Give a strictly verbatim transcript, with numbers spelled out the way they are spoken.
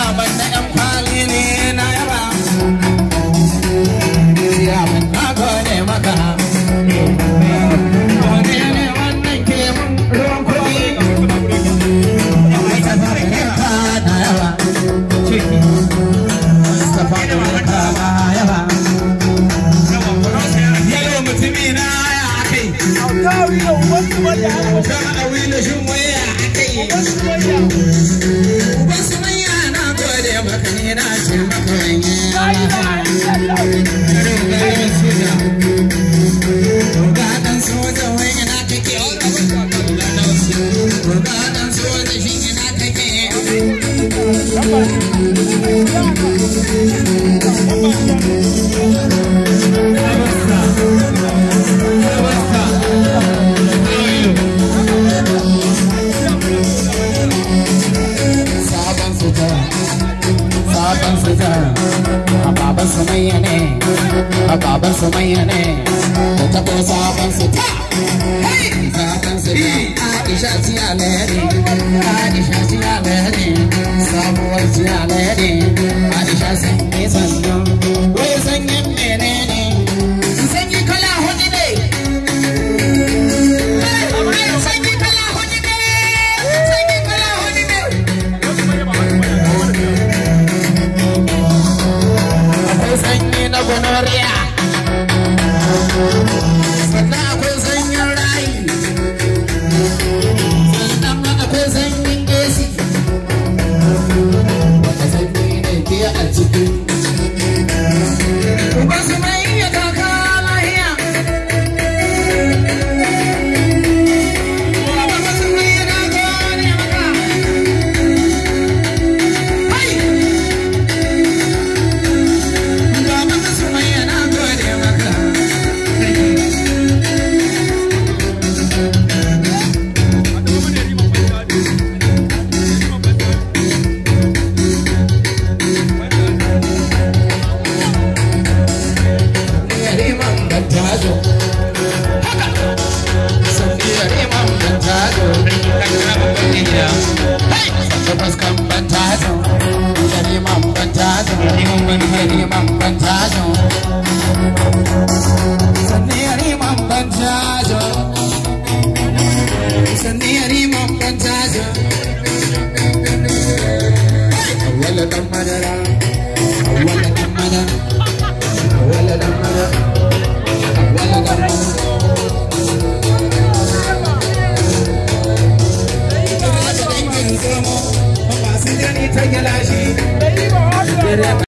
banda yan kwali ne na yaba ya ban na gode maka gode ne wannan ke mun ruwan kuɗi mai tafa ka na yaba ciki Mustapha ka na yaba yalo mutumi na ya kai alƙawari da wasu wanda aka awi da shin waya akai wasu manya na gode maka ne na ce maka wani Gadan soja wani na kake Gadan soja shi na kake Sabon sutura Sabon sutura Ababan Sumayya ne Ababan Sumayya ne da tabo sabon sutura Sabon sutura Aisha siya lere Aisha siya lere Sabuwar siya lere Aisha sanyi sanyo Wai sanyin menene Sanyi kala hudu ne Sanyi kala hudu ne Sanyi kala hudu ne Akwai sanyi na gonorrhea sannan akwai sanyin rayu sannan akwai sanyin gesi wata sanyi ne ke a cikin ba su mai iya kaka lahiya ba su mai iya kaka ne maka hai ba ba su mai iya na gode maka Take it,